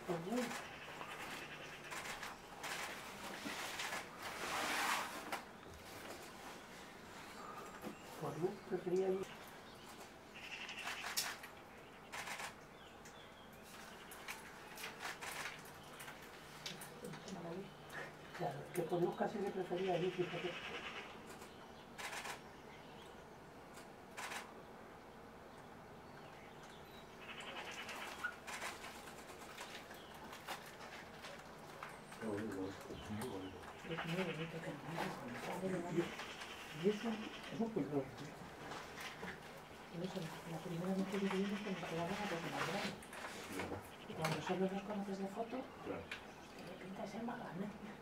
Pues bueno. Pues no, prefería ir. Claro, que por luz casi le prefería ir, fíjate. Es muy bonito que y eso es un color. Eso, la primera vez que vivimos que nos quedaban a los más grandes. Y cuando solo los conoces de foto, tiene pinta de ser más grande.